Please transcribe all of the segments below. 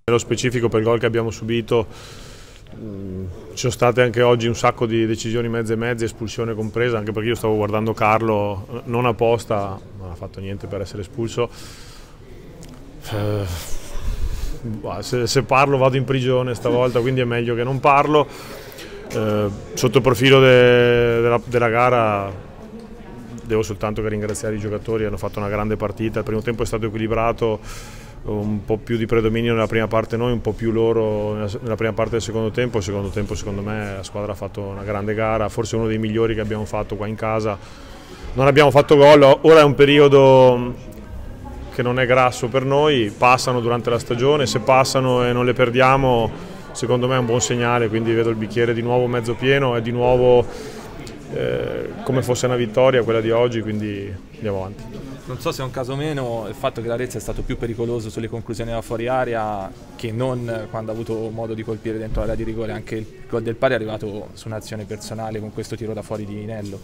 Nello specifico per il gol che abbiamo subito ci sono state anche oggi un sacco di decisioni mezze e mezze, espulsione compresa, anche perché io stavo guardando Carlo, non apposta, non ha fatto niente per essere espulso. Se parlo vado in prigione stavolta, quindi è meglio che non parlo. Sotto il profilo della gara devo soltanto che ringraziare i giocatori, hanno fatto una grande partita, il primo tempo è stato equilibrato, un po' più di predominio nella prima parte noi, un po' più loro nella prima parte del secondo tempo. Il secondo tempo secondo me la squadra ha fatto una grande gara, forse uno dei migliori che abbiamo fatto qua in casa. Non abbiamo fatto gol, ora è un periodo che non è grasso per noi, passano durante la stagione, se passano e non le perdiamo secondo me è un buon segnale, quindi vedo il bicchiere di nuovo mezzo pieno, è di nuovo come fosse una vittoria quella di oggi, quindi andiamo avanti. Non so se è un caso o meno il fatto che l'Arezzo è stato più pericoloso sulle conclusioni da fuori area che non quando ha avuto modo di colpire dentro l'area di rigore. Anche il gol del pari è arrivato su un'azione personale con questo tiro da fuori di Nello.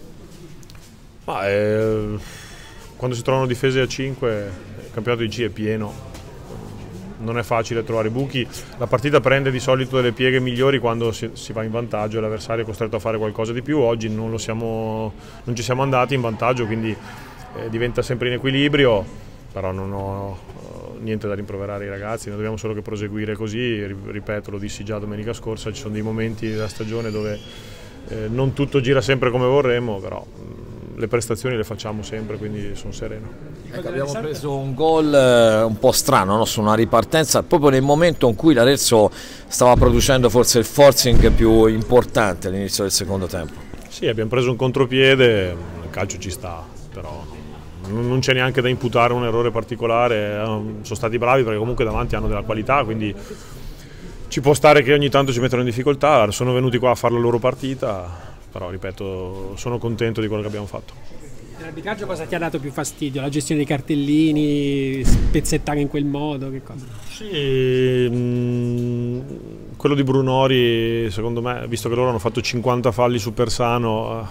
Quando si trovano difese a 5 il campionato di C è pieno, non è facile trovare buchi, la partita prende di solito delle pieghe migliori quando si va in vantaggio e l'avversario è costretto a fare qualcosa di più. Oggi non ci siamo andati in vantaggio, quindi diventa sempre in equilibrio, però non ho niente da rimproverare ai ragazzi, noi dobbiamo solo che proseguire così. Ripeto, lo dissi già domenica scorsa, ci sono dei momenti della stagione dove non tutto gira sempre come vorremmo, però le prestazioni le facciamo sempre, quindi sono sereno. Ecco, abbiamo preso un gol un po' strano, no? Su una ripartenza proprio nel momento in cui l'Arezzo stava producendo forse il forcing più importante all'inizio del secondo tempo. Sì, abbiamo preso un contropiede, il calcio ci sta, però non c'è neanche da imputare un errore particolare, sono stati bravi perché comunque davanti hanno della qualità, quindi ci può stare che ogni tanto ci mettano in difficoltà, sono venuti qua a fare la loro partita, però ripeto, sono contento di quello che abbiamo fatto. Nell'arbitraggio cosa ti ha dato più fastidio? La gestione dei cartellini, spezzettare in quel modo, che cosa? Sì, quello di Brunori, secondo me, visto che loro hanno fatto 50 falli su Persano,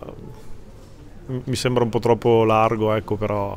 mi sembra un po' troppo largo, ecco, però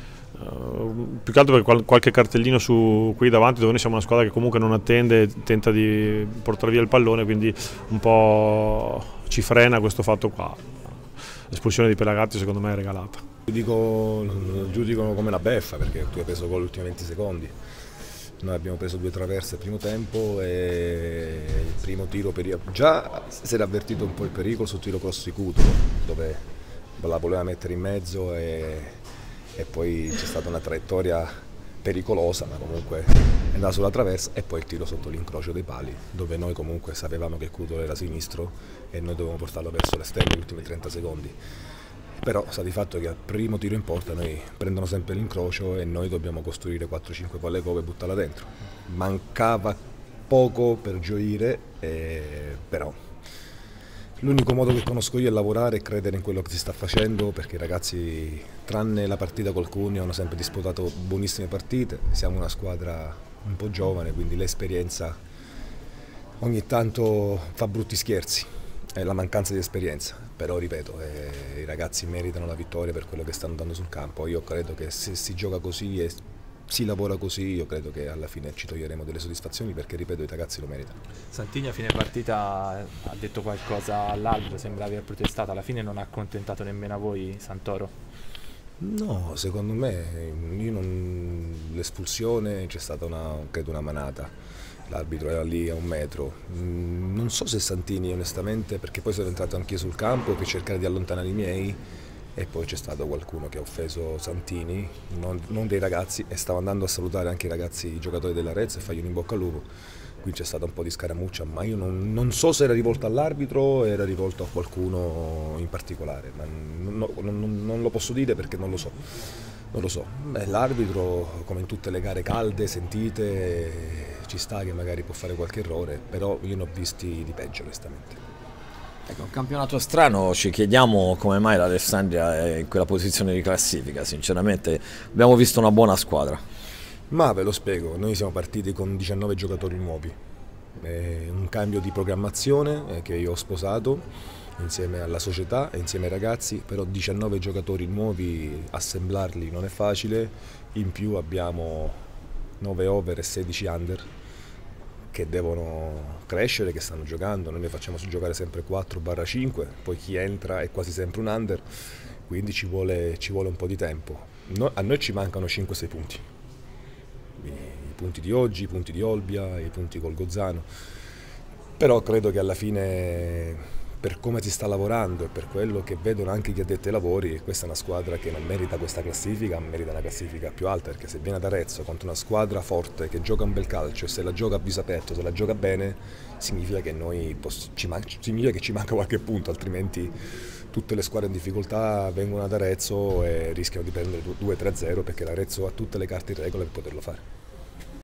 più che altro perché qualche cartellino su qui davanti, dove noi siamo una squadra che comunque non attende, tenta di portare via il pallone, quindi un po' ci frena questo fatto qua. L'espulsione di Pelagatti secondo me è regalata. Giudicano come una beffa perché tu hai preso gol ultimi 20 secondi. Noi abbiamo preso 2 traverse al primo tempo e il primo tiro già si era avvertito un po' il pericolo sul tiro cross di Cutolo, dove la voleva mettere in mezzo e poi c'è stata una traiettoria pericolosa, ma comunque è andata sulla traversa, e poi il tiro sotto l'incrocio dei pali, dove noi comunque sapevamo che Cutolo era sinistro e noi dovevamo portarlo verso l'esterno negli ultimi 30 secondi. Però sta di fatto che al primo tiro in porta noi prendono sempre l'incrocio e noi dobbiamo costruire 4-5 palle gol e buttarla dentro. Mancava poco per gioire, però l'unico modo che conosco io è lavorare e credere in quello che si sta facendo, perché i ragazzi, tranne la partita col Cuneo, hanno sempre disputato buonissime partite. Siamo una squadra un po' giovane, quindi l'esperienza ogni tanto fa brutti scherzi, è la mancanza di esperienza, però ripeto, i ragazzi meritano la vittoria per quello che stanno dando sul campo. Io credo che se si gioca così e si lavora così, io credo che alla fine ci toglieremo delle soddisfazioni, perché ripeto, i ragazzi lo meritano. Santini a fine partita ha detto qualcosa all'arbitro, sembra aver protestato, alla fine non ha accontentato nemmeno a voi Santoro? No, secondo me l'espulsione c'è stata credo una manata, l'arbitro era lì a 1 metro, non so se Santini onestamente, perché poi sono entrato anch'io sul campo per cercare di allontanare i miei, e poi c'è stato qualcuno che ha offeso Santini, non dei ragazzi, e stavo andando a salutare anche i giocatori dell'Arezzo e fargli un in bocca al lupo. Qui c'è stata un po' di scaramuccia, ma io non so se era rivolto all'arbitro o era rivolto a qualcuno in particolare, ma non lo posso dire perché non lo so. Non lo so, l'arbitro, come in tutte le gare calde, sentite, ci sta che magari può fare qualche errore, però io ne ho visti di peggio onestamente. Ecco, un campionato strano, ci chiediamo come mai l'Alessandria è in quella posizione di classifica. Sinceramente abbiamo visto una buona squadra. Ma ve lo spiego, noi siamo partiti con 19 giocatori nuovi, un cambio di programmazione che io ho sposato insieme alla società e insieme ai ragazzi, però 19 giocatori nuovi, assemblarli non è facile, in più abbiamo 9 over e 16 under, che devono crescere, che stanno giocando. Noi ne facciamo giocare sempre 4/5, poi chi entra è quasi sempre un under, quindi ci vuole un po' di tempo. A noi ci mancano 5-6 punti, i punti di oggi, i punti di Olbia, i punti col Gozzano, però credo che alla fine, per come si sta lavorando e per quello che vedono anche gli addetti ai lavori, questa è una squadra che non merita questa classifica, merita una classifica più alta, perché se viene ad Arezzo contro una squadra forte che gioca un bel calcio e se la gioca a viso aperto, se la gioca bene, significa che ci manca qualche punto, altrimenti tutte le squadre in difficoltà vengono ad Arezzo e rischiano di prendere 2-3-0, perché l'Arezzo ha tutte le carte in regola per poterlo fare.